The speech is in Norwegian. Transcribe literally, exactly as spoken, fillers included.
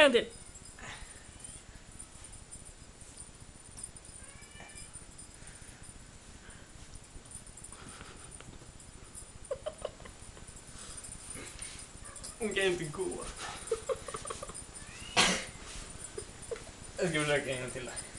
En gång till. Hon kan inte gå. Jag ska försöka en gång till.